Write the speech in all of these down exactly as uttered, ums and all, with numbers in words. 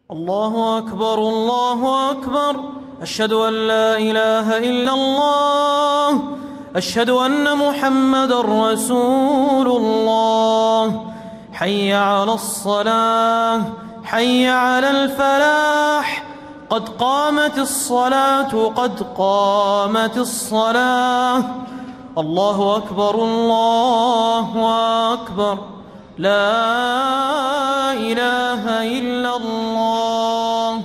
الله أكبر الله أكبر. أشهد أن لا إله إلا الله. أشهد أن محمدًا رسول الله. حي على الصلاة، حي على الفلاح، قد قامت الصلاة، قد قامت الصلاة. الله أكبر الله أكبر. لا إله إلا الله.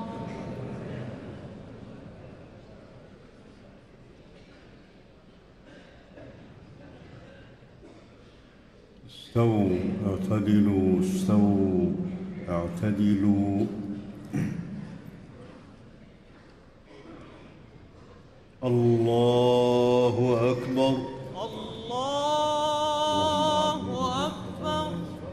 استووا اعتدلوا استووا اعتدلوا. الله أكبر الله أكبر.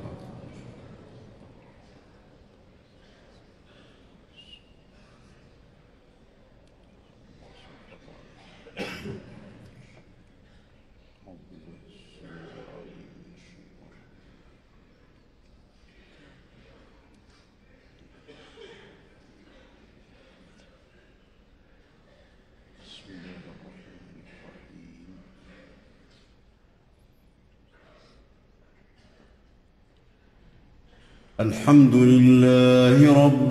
الحمد لله رب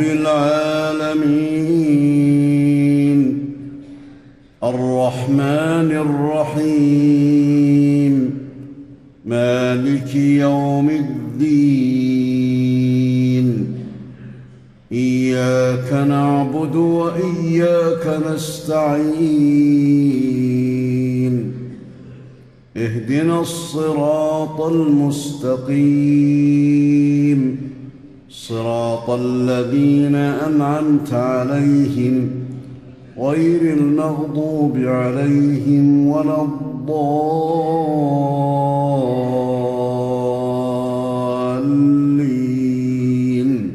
العالمين الرحمن الرحيم مالك يوم الدين. إياك نعبد وإياك نستعين. اهدنا الصراط المستقيم صراط الذين أنعمت عليهم غير المغضوب عليهم ولا الضالين.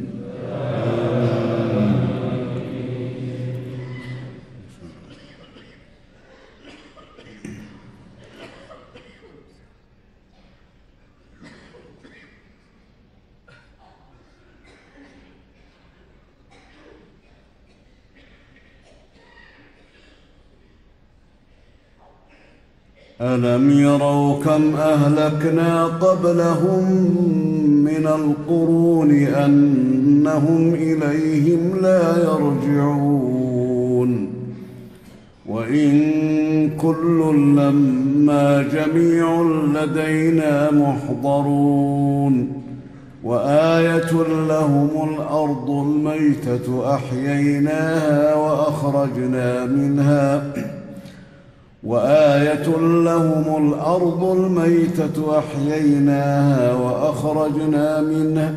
ألم يروا كم أهلكنا قبلهم من القرون أنهم إليهم لا يرجعون. وإن كل لما جميع لدينا محضرون. وآية لهم الأرض الميتة أحييناها وأخرجنا منها وآية لهم الأرض الميتة أحييناها وأخرجنا منها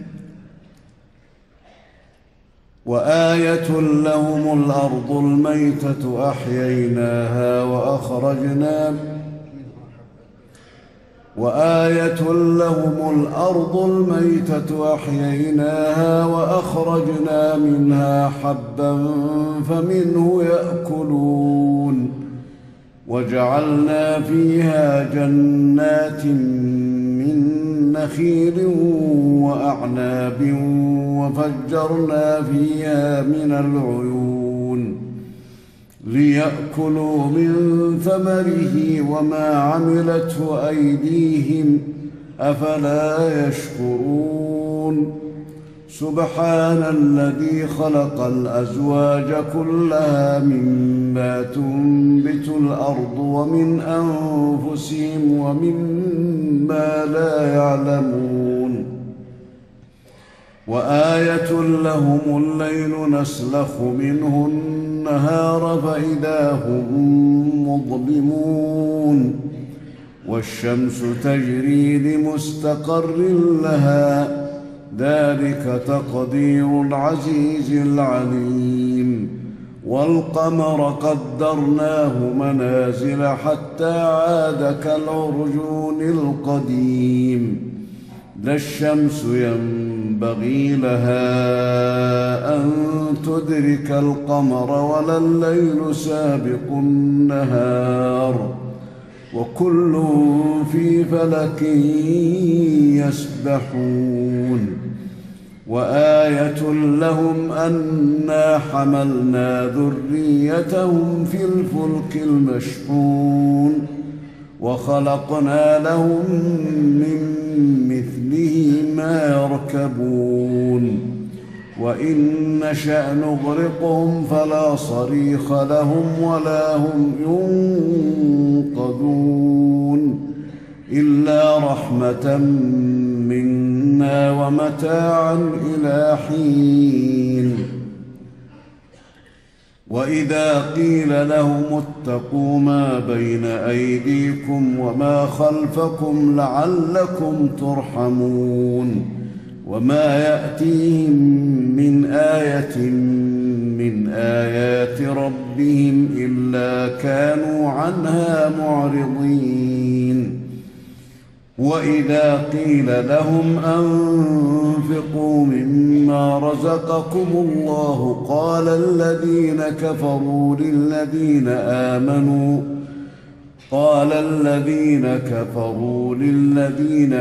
وآية لهم الأرض الميتة أحييناها وأخرجنا وآية لهم الأرض الميتة أحييناها وأخرجنا منها حبا فمنه يأكلون. وجعلنا فيها جنات من نخيل وأعناب وفجرنا فيها من العيون ليأكلوا من ثمره وما عملته أيديهم أفلا يشكرون. سبحان الذي خلق الأزواج كلها مما تنبت الأرض ومن أنفسهم ومما لا يعلمون. وآية لهم الليل نسلخ منه النهار فإذا هم مظلمون. والشمس تجري لمستقر لها ذلك تقدير العزيز العليم. والقمر قدرناه منازل حتى عاد كالعرجون القديم. لا الشمس ينبغي لها أن تدرك القمر ولا الليل سابق النهار وكل في فلك يسبحون. وآية لهم أنا حملنا ذريتهم في الفلك المشحون وخلقنا لهم من مثله ما يركبون وإن نشأ نغرقهم فلا صريخ لهم ولا هم ينقذون إلا رحمة منا ومتاعا إلى حين. وإذا قيل لهم اتقوا ما بين أيديكم وما خلفكم لعلكم ترحمون وما يأتيهم من آية من آيات ربهم إلا كانوا عنها معرضين. وإذا قيل لهم أنفقوا مما رزقكم الله قال الذين كفروا للذين آمنوا قال الذين كفروا للذين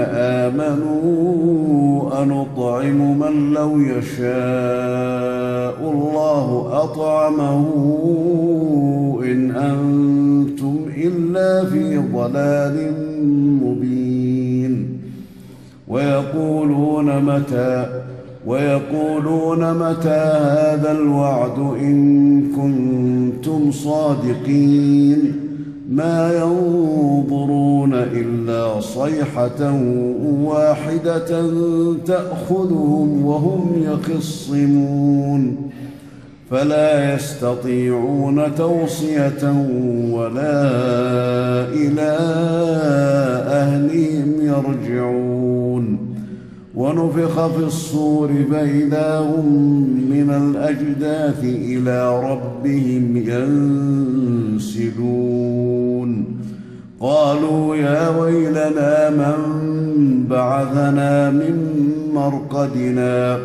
آمنوا أنطعم من لو يشاء الله أطعمه إن أنتم إلا في ضلال مبين. ويقولون متى ويقولون متى هذا الوعد إن كنتم صادقين ما ينظرون إلا صيحة واحدة تأخذهم وهم يخصمون فلا يستطيعون توصية ولا إلى أهلهم يرجعون. ونفخ في الصور فإذا هم من الأجداث إلى ربهم ينسلون قالوا يا ويلنا من بعثنا من مرقدنا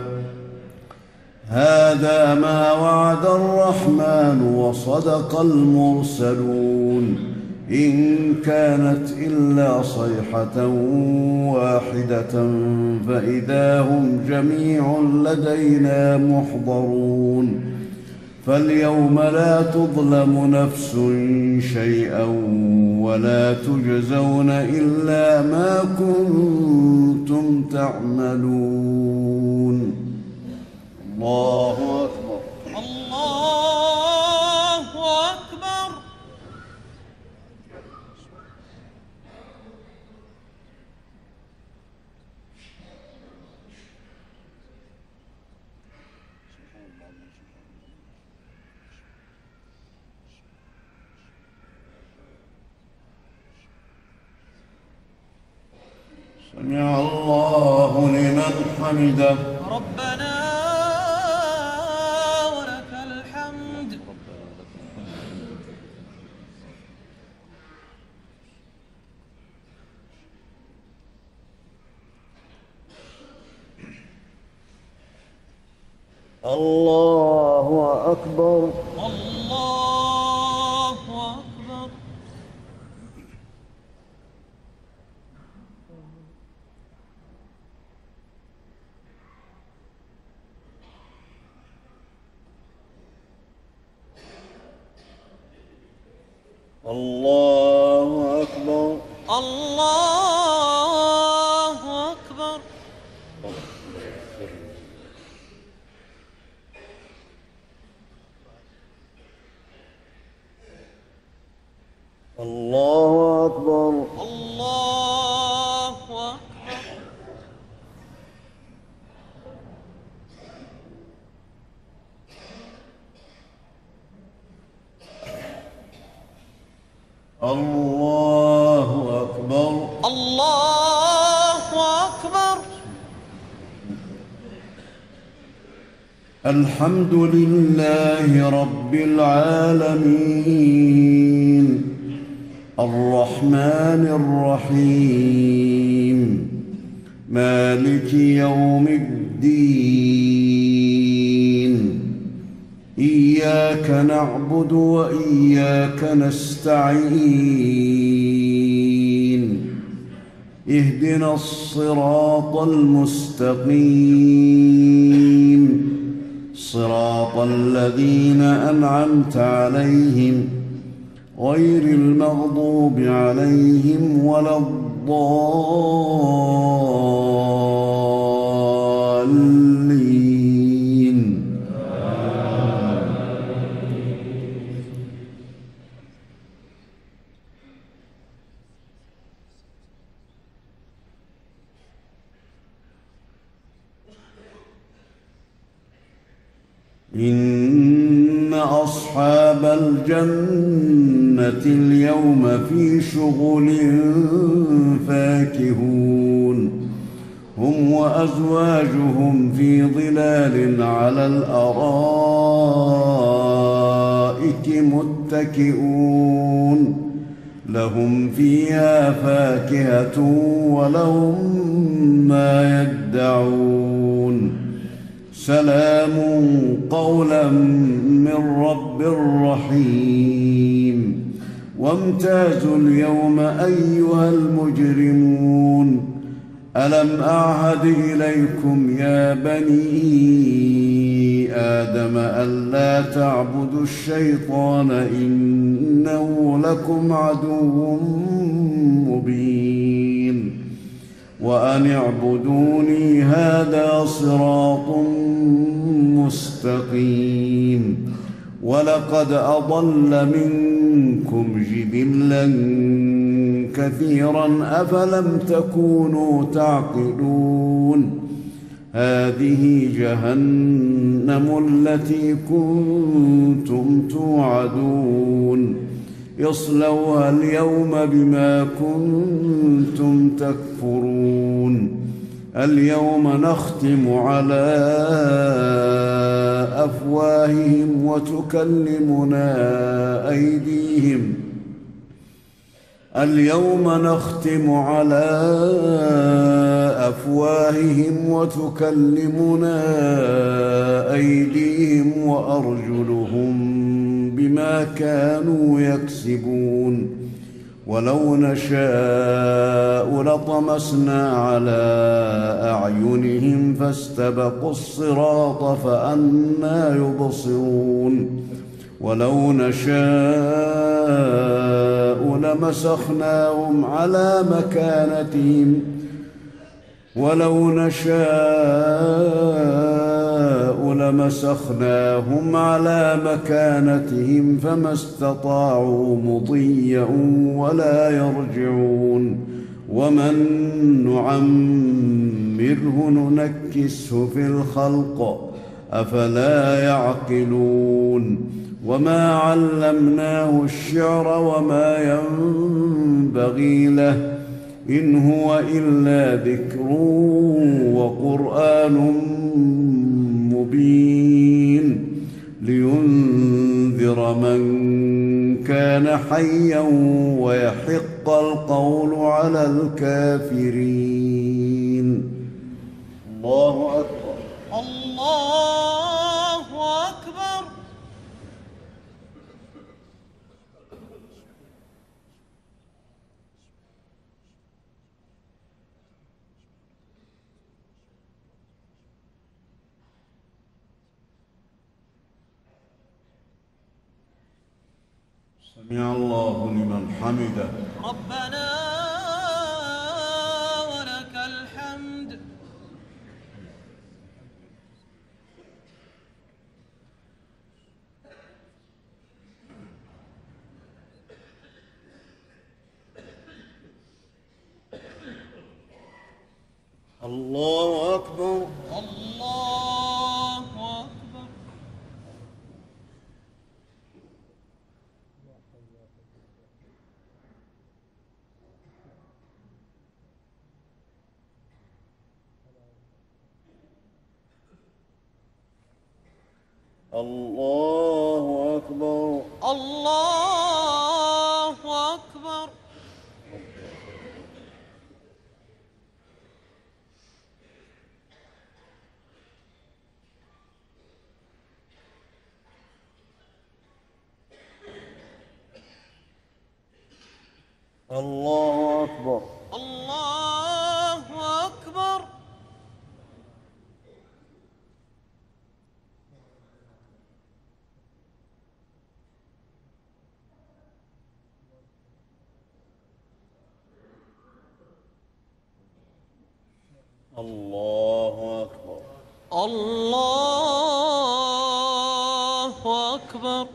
هذا ما وعد الرحمن وصدق المرسلون إن كانت إلا صيحة واحدة فإذا هم جميع لدينا محضرون. فاليوم لا تظلم نفس شيئا ولا تجزون إلا ما كنتم تعملون. الله أكبر. الله أكبر. سمع الله لمن حمده. ربنا ولك الحمد. الله أكبر. الله أكبر. الله أكبر. الله أكبر. الله أكبر. الله أكبر. الله أكبر. الله أكبر. الحمد لله رب العالمين الرحمن الرحيم مالك يوم الدين إياك نعبد وإياك نستعين اهدنا الصراط المستقيم صراط الذين أنعمت عليهم غير المغضوب عليهم ولا الضالين. إن أصحاب الجنة اليوم في شغل فاكهون هم وأزواجهم في ظلال على الأرائك متكئون لهم فيها فاكهة ولهم ما يدعون سلام قولا من رب رحيم. وامتازوا اليوم أيها المجرمون ألم أعهد إليكم يا بني آدم ألا تعبدوا الشيطان إنه لكم عدو مبين وأن اعبدوني هذا صراط مستقيم. ولقد أضل منكم جبلا كثيرا أفلم تكونوا تعقلون هذه جهنم التي كنتم توعدون اصلوها اليوم بما كنتم تكفرون. اليوم نختم على أفواههم وتكلمنا أيديهم اليوم نختم على أفواههم وتكلمنا أيديهم وأرجلهم بما كانوا يكسبون ولو نشاء لطمسنا على أعينهم فاستبقوا الصراط فأنى يبصرون ولو نشاء لمسخناهم على مكانتهم ولو نشاء لمسخناهم على مكانتهم فما استطاعوا مضيا ولا يرجعون ومن نعمره ننكسه في الخلق أفلا يعقلون. وما علمناه الشعر وما ينبغي له إن هو إلا ذكر وقرآن مبين لينذر من كان حيا ويحق القول على الكافرين. الله أكبر. الله أكبر. سمع الله لمن حمده. ربنا ولك الحمد. الله أكبر. الله أكبر. الله أكبر. الله أكبر. الله أكبر. الله الله أكبر. الله أكبر.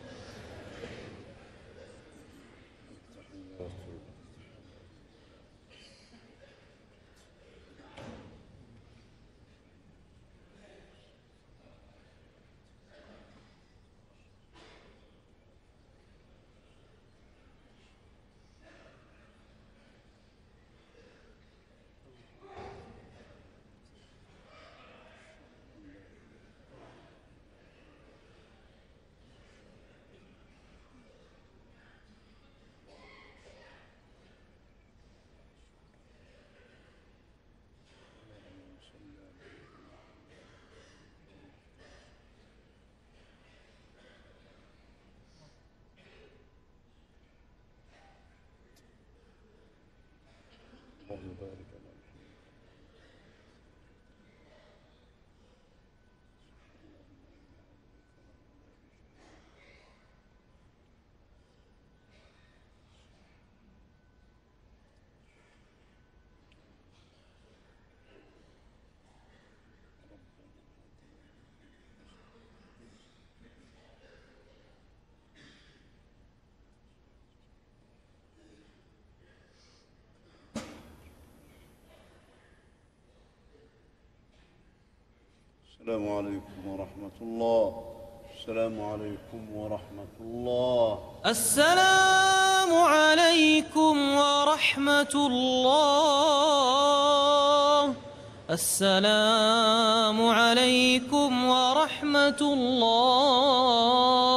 السلام عليكم ورحمة الله. السلام عليكم ورحمة الله. السلام عليكم ورحمة الله. السلام عليكم ورحمة الله.